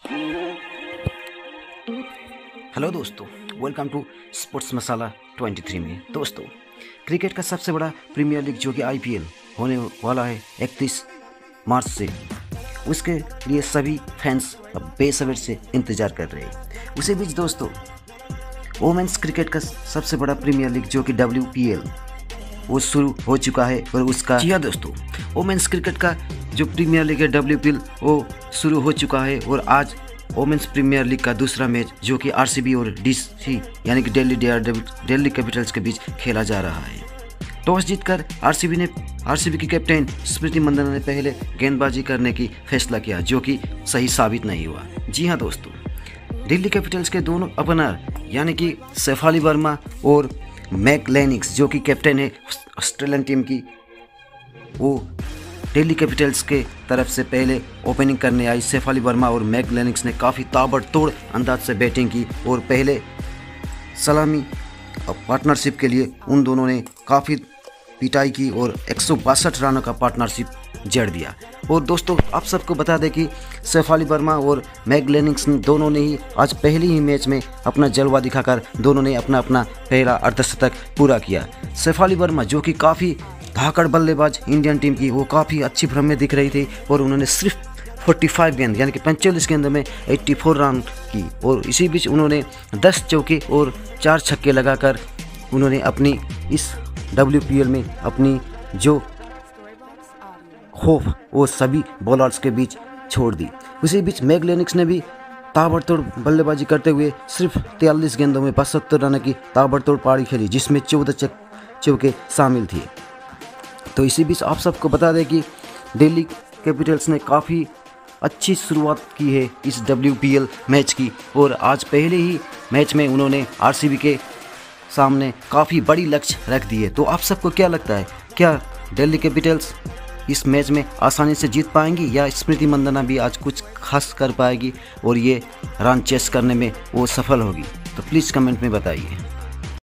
Hello दोस्तों, welcome to sports मसाला 23 में। दोस्तों, क्रिकेट का सबसे बड़ा प्रीमियर लीग जो कि आईपीएल होने वाला है 31 मार्च से, उसके लिए सभी फैंस अब बेसब्री से इंतज़ार कर रहे हैं। उसी बीच दोस्तों, वोमेंस क्रिकेट का सबसे बड़ा प्रीमियर लीग जो कि WPL वो शुरू हो चुका है और उसका जी हाँ दोस्तों, वोमेंस क्रिकेट का जो प्रीमियर लीग है WPL वो शुरू हो चुका है। और आज वोमेंस प्रीमियर लीग का दूसरा मैच जो कि RCB और DC यानी कि दिल्ली कैपिटल्स के बीच खेला जा रहा है। टॉस जीतकर RCB की कैप्टन स्मृति मंदाना ने पहले गेंदबाजी करने की फैसला किया, जो कि सही साबित नहीं हुआ। जी हाँ दोस्तों, दिल्ली कैपिटल्स के दोनों ओपनर यानी कि शेफाली वर्मा और मैक लेनिक्स जो कि कैप्टन है ऑस्ट्रेलियन टीम की, वो दिल्ली कैपिटल्स के तरफ से पहले ओपनिंग करने आई। शेफाली वर्मा और मैक लेनिक्स ने काफ़ी ताबड़तोड़ अंदाज से बैटिंग की और पहले सलामी पार्टनरशिप के लिए उन दोनों ने काफ़ी पिटाई की और 162 रनों का पार्टनरशिप जड़ दिया। और दोस्तों, आप सबको बता दें कि शेफाली वर्मा और मैक लेनिक्स दोनों ने ही आज पहले ही मैच में अपना जलवा दिखाकर दोनों ने अपना पहला अर्धशतक पूरा किया। शेफाली वर्मा जो कि काफ़ी धाकड़ बल्लेबाज इंडियन टीम की, वो काफ़ी अच्छी फॉर्म में दिख रही थी और उन्होंने सिर्फ 45 गेंद यानी कि 45 गेंदों में 84 रन की। और इसी बीच उन्होंने 10 चौके और 4 छक्के लगाकर उन्होंने अपनी इस WPL में अपनी जो खौफ वो सभी बॉलर्स के बीच छोड़ दी। उसी बीच मैक लेनिक्स ने भी ताबड़तोड़ बल्लेबाजी करते हुए सिर्फ 43 गेंदों में 75 रन की ताबड़तोड़ पारी खेली, जिसमें 14 चौके शामिल थे। तो इसी बीच आप सबको बता दें कि दिल्ली कैपिटल्स ने काफ़ी अच्छी शुरुआत की है इस WPL मैच की, और आज पहले ही मैच में उन्होंने RCB के सामने काफ़ी बड़ी लक्ष्य रख दी है। तो आप सबको क्या लगता है, क्या दिल्ली कैपिटल्स इस मैच में आसानी से जीत पाएंगी या स्मृति मंदाना भी आज कुछ खास कर पाएगी और ये रन चेस करने में वो सफल होगी? तो प्लीज़ कमेंट में बताइए।